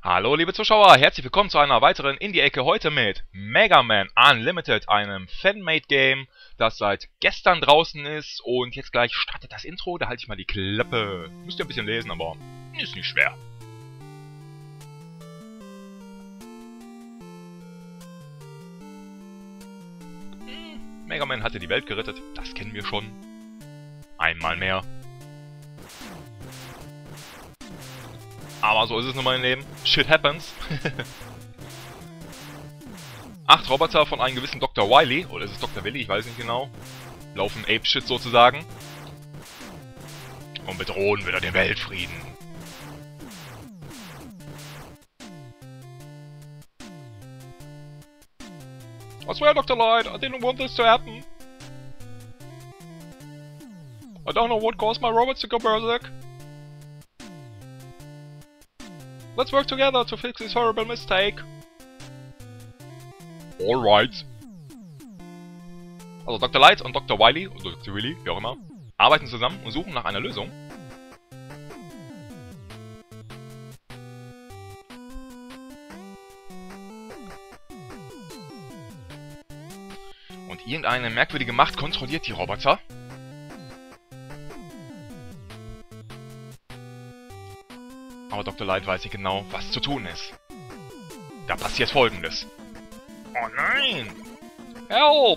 Hallo liebe Zuschauer, herzlich willkommen zu einer weiteren Indie-Ecke heute mit Mega Man Unlimited, einem Fan-Made-Game, das seit gestern draußen ist und jetzt gleich startet das Intro, da halte ich mal die Klappe. Müsst ihr ein bisschen lesen, aber ist nicht schwer. Mega Man hatte die Welt gerettet, das kennen wir schon. Einmal mehr. Aber so ist es nun mal im Leben. Shit happens. 8 Roboter von einem gewissen Dr. Wily, oder ist es Dr. Willy, ich weiß nicht genau, laufen Apeshit sozusagen. Und bedrohen wieder den Weltfrieden. I swear, Dr. Light, I didn't want this to happen. I don't know what caused my robots to go berserk. Let's work together to fix this horrible mistake. Alright. Also Dr. Light und Dr. Wily, oder Dr. Willy, wie auch immer, arbeiten zusammen und suchen nach einer Lösung. Und irgendeine merkwürdige Macht kontrolliert die Roboter. Aber Dr. Light weiß nicht genau, was zu tun ist. Da passiert Folgendes. Oh nein! Help!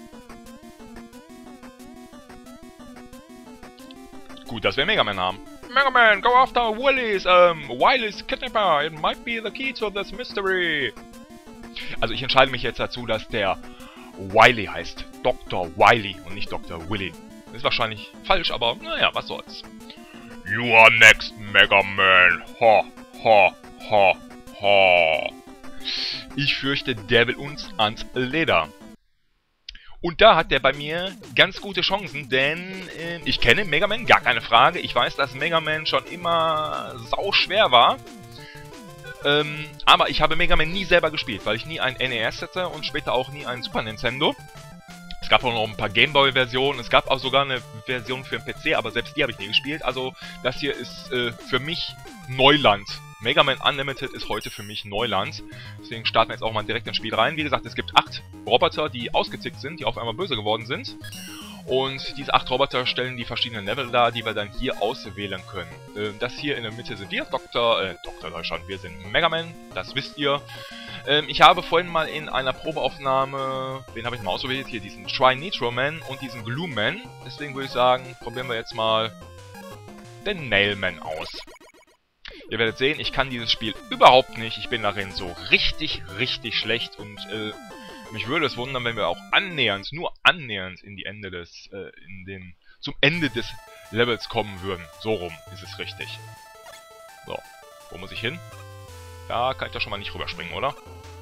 Gut, dass wir Mega Man haben. Mega Man, go after Wily's Kidnapper. It might be the key to this mystery. Also ich entscheide mich jetzt dazu, dass der Wily heißt. Dr. Wily und nicht Dr. Willy. Das ist wahrscheinlich falsch, aber naja, was soll's. You are next, Mega Man. Ha, ha, ha, ha. Ich fürchte, der will uns ans Leder. Und da hat der bei mir ganz gute Chancen, denn ich kenne Mega Man, gar keine Frage. Ich weiß, dass Mega Man schon immer sauschwer war. Aber ich habe Mega Man nie selber gespielt, weil ich nie ein NES hatte und später auch nie ein Super Nintendo. Es gab auch noch ein paar Gameboy-Versionen, es gab auch sogar eine Version für den PC, aber selbst die habe ich nie gespielt. Also das hier ist für mich Neuland. Mega Man Unlimited ist heute für mich Neuland. Deswegen starten wir jetzt auch mal direkt ins Spiel rein. Wie gesagt, es gibt 8 Roboter, die ausgetickt sind, die auf einmal böse geworden sind. Und diese 8 Roboter stellen die verschiedenen Level dar, die wir dann hier auswählen können. Das hier in der Mitte sind wir, Dr. Deutschland, wir sind Mega Man, das wisst ihr. Ich habe vorhin mal in einer Probeaufnahme, wen habe ich mal ausgewählt? Hier diesen Tri-Nitro Man und diesen Glue Man. Deswegen würde ich sagen, probieren wir jetzt mal den Nail Man aus. Ihr werdet sehen, ich kann dieses Spiel überhaupt nicht. Ich bin darin so richtig, richtig schlecht und mich würde es wundern, wenn wir auch annähernd, nur annähernd in die Ende des, zum Ende des Levels kommen würden. So rum ist es richtig. So, wo muss ich hin? Da kann ich doch schon mal nicht rüberspringen, oder?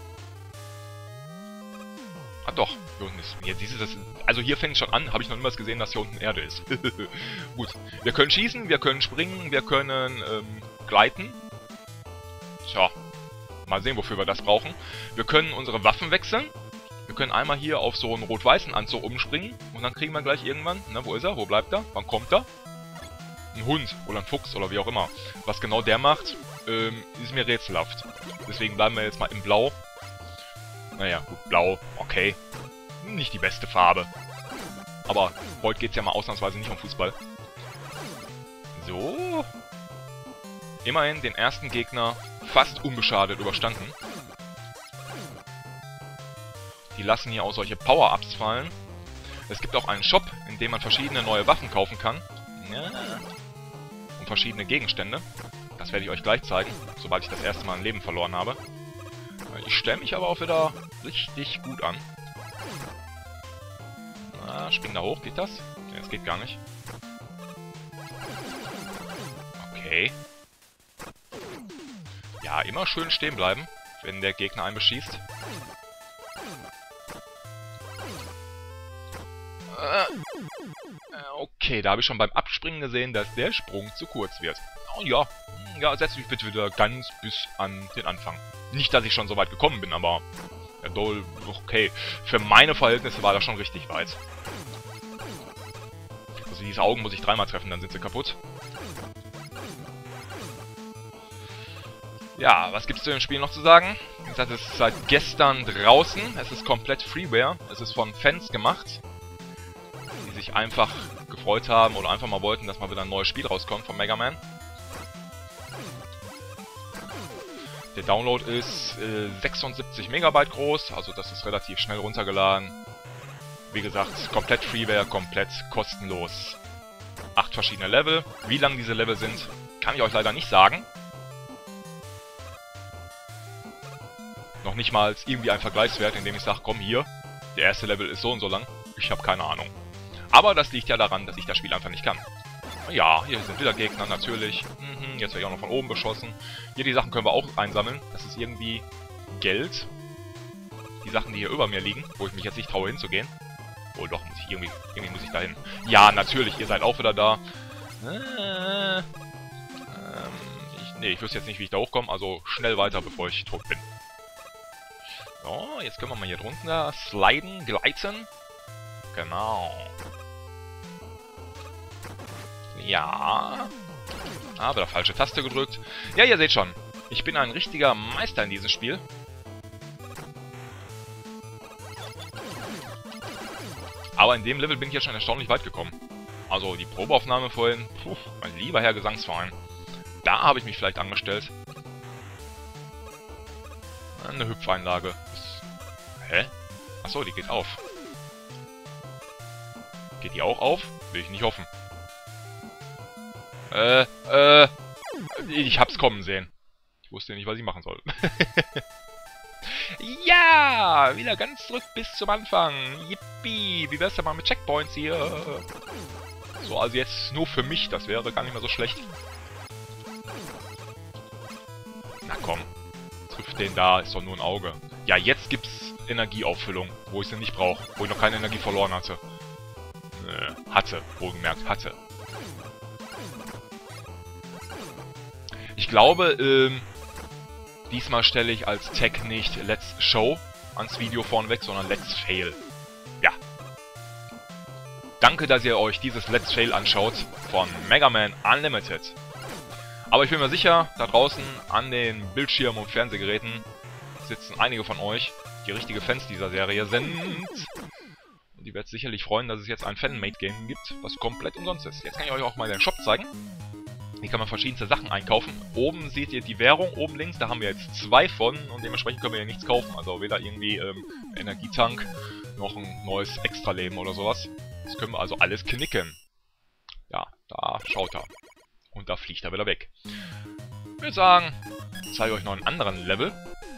Ah doch, hier unten ist... Ja, also hier fängt es schon an, habe ich noch niemals gesehen, dass hier unten Erde ist. Gut, wir können schießen, wir können springen, wir können gleiten. Tja, mal sehen, wofür wir das brauchen. Wir können unsere Waffen wechseln. Wir können einmal hier auf so einen rot-weißen Anzug umspringen. Und dann kriegen wir gleich irgendwann... Na, wo ist er? Wo bleibt er? Wann kommt er? Ein Hund oder ein Fuchs oder wie auch immer. Was genau der macht, ist mir rätselhaft. Deswegen bleiben wir jetzt mal im Blau. Naja, gut, Blau, okay. Nicht die beste Farbe. Aber heute geht es ja mal ausnahmsweise nicht um Fußball. So. Immerhin den ersten Gegner fast unbeschadet überstanden. Die lassen hier auch solche Power-Ups fallen. Es gibt auch einen Shop, in dem man verschiedene neue Waffen kaufen kann. Ja. Und verschiedene Gegenstände. Das werde ich euch gleich zeigen, sobald ich das erste Mal ein Leben verloren habe. Ich stelle mich aber auch wieder richtig gut an. Na, spring da hoch, geht das? Ja, das geht gar nicht. Okay. Ja, immer schön stehen bleiben, wenn der Gegner einen beschießt. Okay, da habe ich schon beim Abspringen gesehen, dass der Sprung zu kurz wird. Oh ja, ja, setz mich bitte wieder ganz bis an den Anfang. Nicht, dass ich schon so weit gekommen bin, aber... Ja, okay. Für meine Verhältnisse war das schon richtig weit. Also diese Augen muss ich 3-mal treffen, dann sind sie kaputt. Ja, was gibt's zu dem Spiel noch zu sagen? Wie gesagt, es ist seit gestern draußen. Es ist komplett Freeware. Es ist von Fans gemacht, die sich einfach gefreut haben oder einfach mal wollten, dass mal wieder ein neues Spiel rauskommt von Mega Man. Der Download ist 76 Megabyte groß, also das ist relativ schnell runtergeladen. Wie gesagt, komplett Freeware, komplett kostenlos. 8 verschiedene Level. Wie lang diese Level sind, kann ich euch leider nicht sagen. Noch nicht mal irgendwie ein Vergleichswert, indem ich sage, komm hier, der erste Level ist so und so lang. Ich habe keine Ahnung. Aber das liegt ja daran, dass ich das Spiel einfach nicht kann. Ja, hier sind wieder Gegner, natürlich. Jetzt werde ich auch noch von oben beschossen. Hier, die Sachen können wir auch einsammeln. Das ist irgendwie Geld. Die Sachen, die hier über mir liegen, wo ich mich jetzt nicht traue hinzugehen. Oh doch, muss ich irgendwie muss ich da hin. Ja, natürlich, ihr seid auch wieder da. Ich wüsste jetzt nicht, wie ich da hochkomme, also schnell weiter, bevor ich tot bin. So, jetzt können wir mal hier drunter sliden, gleiten. Genau. Ja. Ah, wieder falsche Taste gedrückt. Ja, ihr seht schon. Ich bin ein richtiger Meister in diesem Spiel. Aber in dem Level bin ich jetzt schon erstaunlich weit gekommen. Also die Probeaufnahme vorhin. Puh, mein lieber Herr Gesangsverein. Da habe ich mich vielleicht angestellt. Eine Hüpfeinlage. Hä? Achso, die geht auf. Geht die auch auf? Will ich nicht hoffen. Ich hab's kommen sehen. Ich wusste nicht, was ich machen soll. Ja, wieder ganz zurück bis zum Anfang. Yippie, wie wär's denn mal mit Checkpoints hier? So, also jetzt nur für mich, das wäre gar nicht mehr so schlecht. Na komm, trifft den da, ist doch nur ein Auge. Ja, jetzt gibt's Energieauffüllung, wo ich sie nicht brauche, wo ich noch keine Energie verloren hatte. Hatte, wohlgemerkt, hatte. Ich glaube, diesmal stelle ich als Tag nicht Let's Show ans Video vorneweg, sondern Let's Fail. Ja. Danke, dass ihr euch dieses Let's Fail anschaut von Mega Man Unlimited. Aber ich bin mir sicher, da draußen an den Bildschirmen und Fernsehgeräten sitzen einige von euch, die richtige Fans dieser Serie sind. Und die werden sicherlich freuen, dass es jetzt ein Fan-Made-Game gibt, was komplett umsonst ist. Jetzt kann ich euch auch mal den Shop zeigen. Hier kann man verschiedenste Sachen einkaufen. Oben seht ihr die Währung, oben links, da haben wir jetzt 2 von und dementsprechend können wir hier nichts kaufen. Also weder irgendwie Energietank, noch ein neues Extraleben oder sowas. Das können wir also alles knicken. Ja, da schaut er. Und da fliegt er wieder weg. Ich würde sagen, ich zeige euch noch einen anderen Level.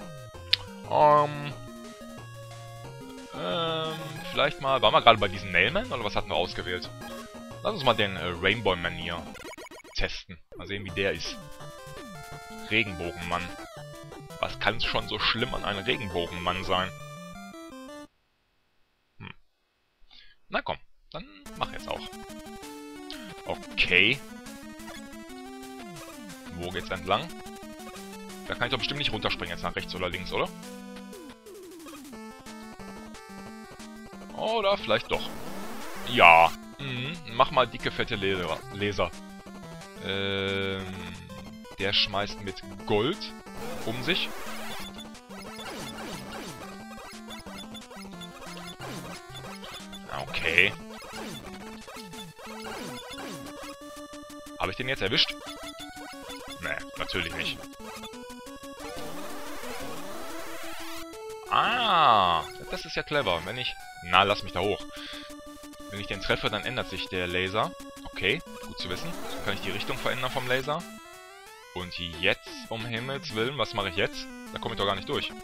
Vielleicht mal, waren wir gerade bei diesem Nailman oder was hatten wir ausgewählt? Lass uns mal den Rainbow Man hier testen. Mal sehen, wie der ist. Regenbogenmann. Was kann schon so schlimm an einem Regenbogenmann sein? Na komm, dann mach jetzt auch. Okay. Wo geht's entlang? Da kann ich doch bestimmt nicht runterspringen jetzt nach rechts oder links, oder? Oder vielleicht doch. Ja. Mach mal dicke, fette Laser. Der schmeißt mit Gold um sich. Okay. Habe ich den jetzt erwischt? Nee, natürlich nicht. Ah, das ist ja clever. Wenn ich... Na, lass mich da hoch. Wenn ich den treffe, dann ändert sich der Laser. Okay, gut zu wissen. So kann ich die Richtung verändern vom Laser. Und jetzt, um Himmels Willen, was mache ich jetzt? Da komme ich doch gar nicht durch.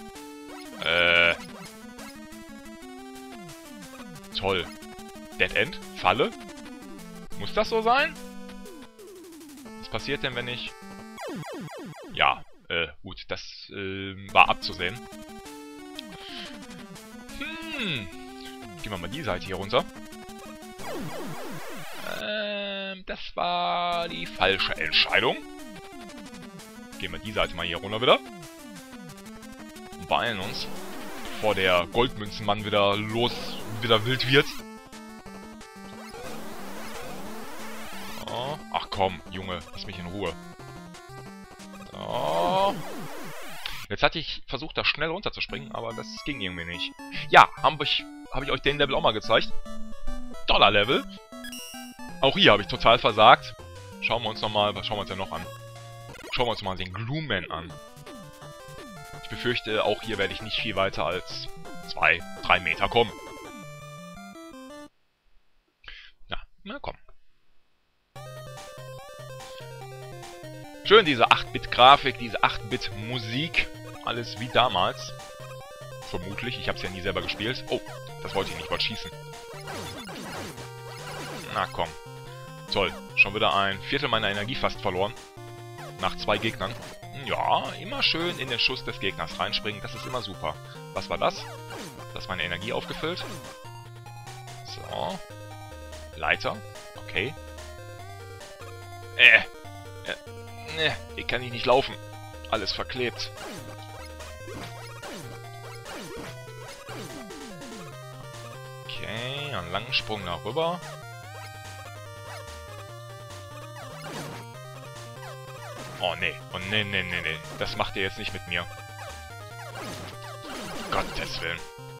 Toll. Dead End? Falle? Muss das so sein? Was passiert denn, wenn ich... Ja, gut, das war abzusehen. Gehen wir mal die Seite hier runter. Das war die falsche Entscheidung. Gehen wir die Seite mal hier runter wieder. Und beeilen uns, bevor der Goldmünzenmann wieder wild wird. Oh. Ach komm, Junge, lass mich in Ruhe. So. Jetzt hatte ich versucht, da schnell runterzuspringen, aber das ging irgendwie nicht. Ja, habe ich euch den Level auch mal gezeigt. Dollar-Level. Auch hier habe ich total versagt. Schauen wir uns nochmal, was schauen wir uns denn noch an? Schauen wir uns mal den Gloomman an. Ich befürchte, auch hier werde ich nicht viel weiter als 2, 3 Meter kommen. Ja, na komm. Schön diese 8-Bit-Grafik, diese 8-Bit-Musik. Alles wie damals. Vermutlich, ich habe es ja nie selber gespielt. Oh, das wollte ich nicht, wollte schießen. Na komm. Toll, schon wieder ein Viertel meiner Energie fast verloren. Nach 2 Gegnern. Ja, immer schön in den Schuss des Gegners reinspringen, das ist immer super. Was war das? Das ist meine Energie aufgefüllt. So. Leiter. Okay. Ne, hier kann ich nicht laufen. Alles verklebt. Okay, einen langen Sprung darüber. Oh nee, oh nee, nee, nee, nee. Das macht ihr jetzt nicht mit mir. Gottes Willen.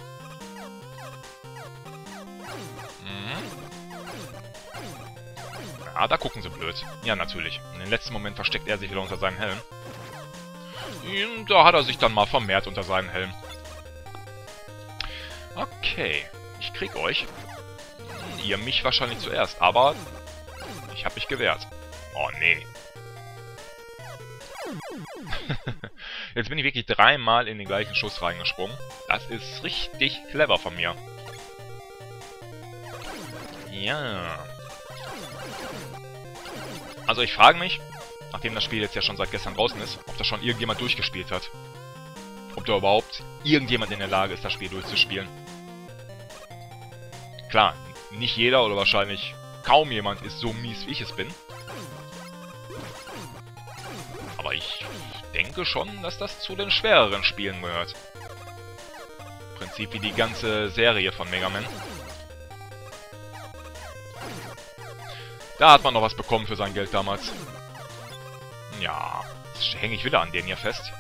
Ah, da gucken sie blöd. Ja, natürlich. In den letzten Moment versteckt er sich wieder unter seinem Helm. Da hat er sich dann mal vermehrt unter seinem Helm. Okay. Ich krieg euch. Ihr mich wahrscheinlich zuerst, aber ich habe mich gewehrt. Oh, nee. Jetzt bin ich wirklich 3-mal in den gleichen Schuss reingesprungen. Das ist richtig clever von mir. Ja. Also ich frage mich, nachdem das Spiel jetzt ja schon seit gestern draußen ist, ob das schon irgendjemand durchgespielt hat. Ob da überhaupt irgendjemand in der Lage ist, das Spiel durchzuspielen. Klar, nicht jeder oder wahrscheinlich kaum jemand ist so mies, wie ich es bin. Aber ich denke schon, dass das zu den schwereren Spielen gehört. Im Prinzip wie die ganze Serie von Mega Man. Da hat man noch was bekommen für sein Geld damals. Ja, jetzt hänge ich wieder an den hier fest.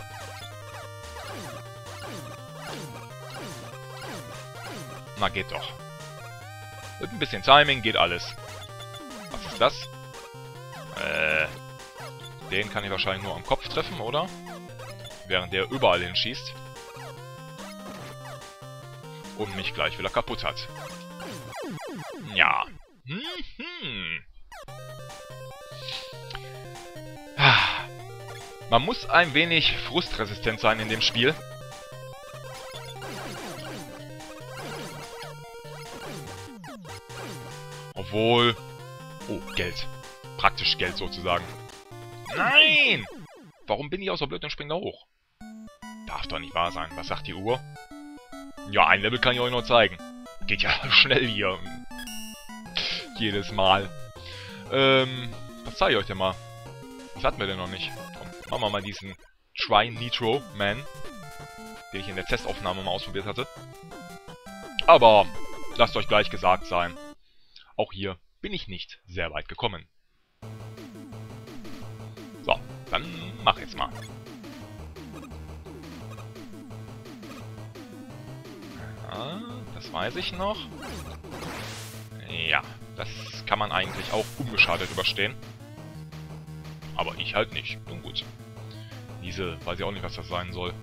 Na, geht doch. Mit ein bisschen Timing geht alles. Was ist das? Den kann ich wahrscheinlich nur am Kopf treffen, oder? Während der überall hinschießt. Und mich gleich wieder kaputt hat. Ja. Man muss ein wenig frustresistent sein in dem Spiel. Obwohl... Oh, Geld. Praktisch Geld sozusagen. Nein! Warum bin ich auch so blöd und spring da hoch? Darf doch nicht wahr sein. Was sagt die Uhr? Ja, ein Level kann ich euch noch zeigen. Geht ja schnell hier. Jedes Mal. Was zeige ich euch denn mal? Was hatten wir denn noch nicht? Komm, machen wir mal diesen Shrine Nitro Man, den ich in der Testaufnahme mal ausprobiert hatte. Aber lasst euch gleich gesagt sein. Auch hier bin ich nicht sehr weit gekommen. So, dann mach jetzt mal. Ja, das weiß ich noch. Ja, das kann man eigentlich auch unbeschadet überstehen. Aber ich halt nicht. Nun gut. Diese, weiß ich auch nicht, was das sein soll.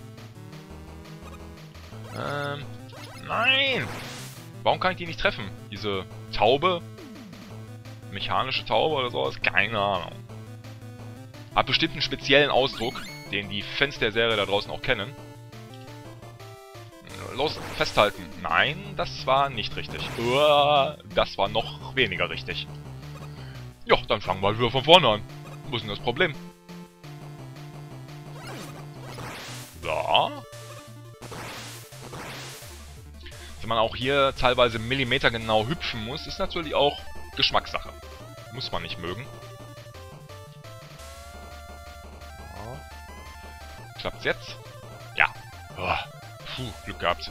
Nein! Warum kann ich die nicht treffen? Diese Taube? Mechanische Taube oder sowas? Keine Ahnung. Hat bestimmt einen speziellen Ausdruck, den die Fans der Serie da draußen auch kennen. Los, festhalten. Nein, das war nicht richtig. Das war noch weniger richtig. Ja, dann fangen wir wieder von vorne an. Wo ist denn das Problem? So. Wenn man auch hier teilweise millimetergenau hüpfen muss, ist natürlich auch Geschmackssache. Muss man nicht mögen. So. Klappt's jetzt? Ja. Oh. Puh, Glück gehabt.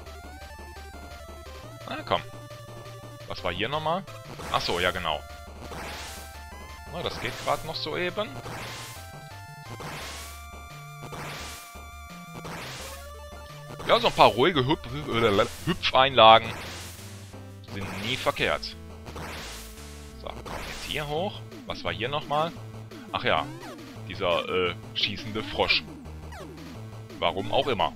Na komm. Was war hier nochmal? Achso, ja genau. Na, das geht gerade noch so eben. Ja, so ein paar ruhige Hüpfeinlagen sind nie verkehrt. So, kommt jetzt hier hoch. Was war hier nochmal? Ach ja, dieser schießende Frosch. Warum auch immer.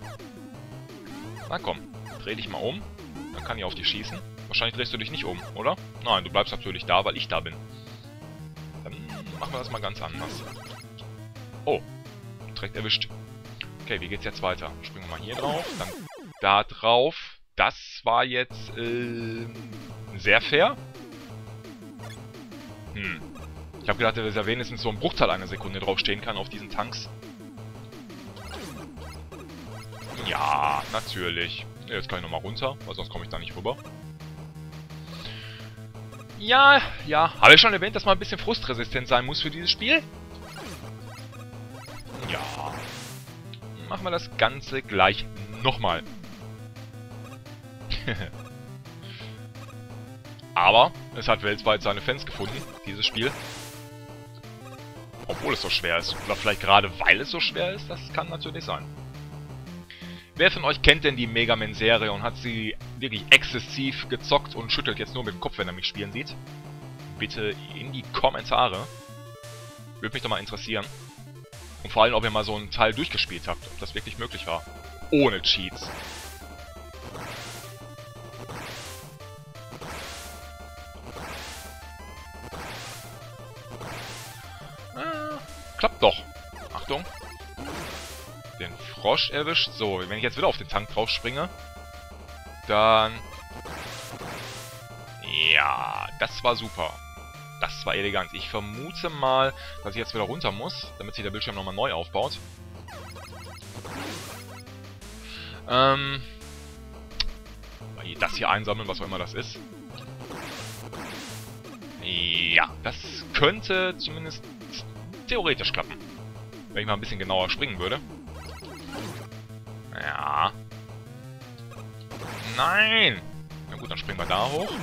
Na komm, dreh dich mal um. Dann kann ich auf dich schießen. Wahrscheinlich drehst du dich nicht um, oder? Nein, du bleibst natürlich da, weil ich da bin. Dann machen wir das mal ganz anders. Oh, direkt erwischt. Okay, wie geht's jetzt weiter? Springen wir mal hier drauf, dann da drauf. Das war jetzt sehr fair. Ich habe gedacht, dass ja wenigstens so ein Bruchteil einer Sekunde draufstehen kann auf diesen Tanks. Ja, natürlich. Jetzt kann ich nochmal runter, weil sonst komme ich da nicht rüber. Ja, ja. Habe ich schon erwähnt, dass man ein bisschen frustresistent sein muss für dieses Spiel? Ja. Machen wir das Ganze gleich nochmal. Aber es hat weltweit seine Fans gefunden, dieses Spiel. Obwohl es so schwer ist. Oder vielleicht gerade weil es so schwer ist, das kann natürlich sein. Wer von euch kennt denn die Mega Man-Serie und hat sie wirklich exzessiv gezockt und schüttelt jetzt nur mit dem Kopf, wenn er mich spielen sieht? Bitte in die Kommentare. Würde mich doch mal interessieren. Und vor allem, ob ihr mal so einen Teil durchgespielt habt, ob das wirklich möglich war. Ohne Cheats. Klappt doch. Achtung. Den Frosch erwischt. So, wenn ich jetzt wieder auf den Tank drauf springe, dann... Ja, das war super. Das war elegant. Ich vermute mal, dass ich jetzt wieder runter muss, damit sich der Bildschirm nochmal neu aufbaut. Das hier einsammeln, was auch immer das ist. Ja, das könnte zumindest theoretisch klappen. Wenn ich mal ein bisschen genauer springen würde. Ja. Nein! Na gut, dann springen wir da hoch.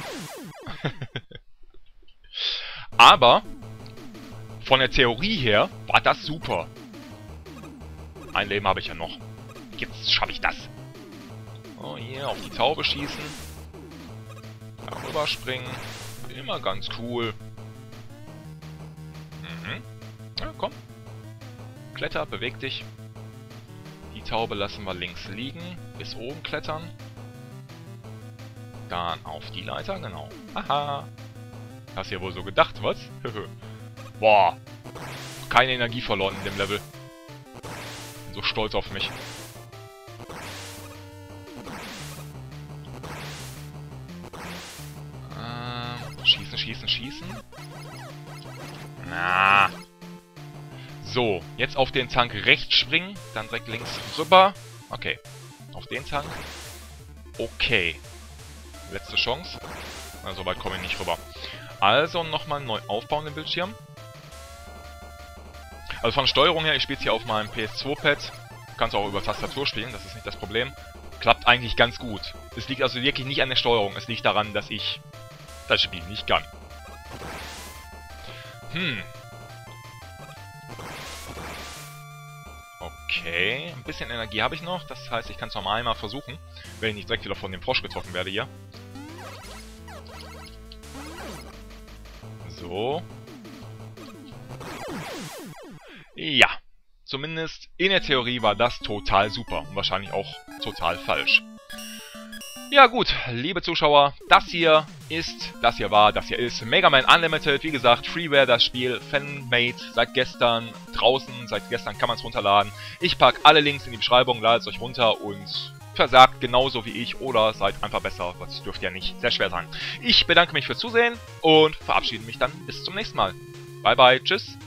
Aber von der Theorie her war das super. Ein Leben habe ich ja noch. Jetzt schaffe ich das. Oh, hier auf die Taube schießen. Darüber springen. Immer ganz cool. Ja, komm. Kletter, beweg dich. Die Taube lassen wir links liegen. Bis oben klettern. Dann auf die Leiter, genau. Haha. Hast du ja wohl so gedacht, was? Boah. Keine Energie verloren in dem Level. Bin so stolz auf mich. Schießen, schießen, schießen. Na. So, jetzt auf den Tank rechts springen, dann direkt links rüber. Okay, auf den Tank. Okay. Letzte Chance. Na, so weit komme ich nicht rüber. Also nochmal neu aufbauen den Bildschirm. Also von der Steuerung her, ich spiele es hier auf meinem PS2-Pad. Du kannst auch über Tastatur spielen, das ist nicht das Problem. Klappt eigentlich ganz gut. Es liegt also wirklich nicht an der Steuerung, es liegt daran, dass ich das Spiel nicht kann. Okay, ein bisschen Energie habe ich noch. Das heißt, ich kann es noch einmal versuchen, wenn ich nicht direkt wieder von dem Frosch getroffen werde hier. So. Ja, zumindest in der Theorie war das total super und wahrscheinlich auch total falsch. Ja gut, liebe Zuschauer, das hier ist Mega Man Unlimited. Wie gesagt, Freeware das Spiel, Fanmade, seit gestern draußen, seit gestern kann man es runterladen. Ich packe alle Links in die Beschreibung, ladet es euch runter und versagt genauso wie ich oder seid einfach besser, das dürfte ja nicht sehr schwer sein. Ich bedanke mich fürs Zusehen und verabschiede mich dann bis zum nächsten Mal. Bye bye, tschüss.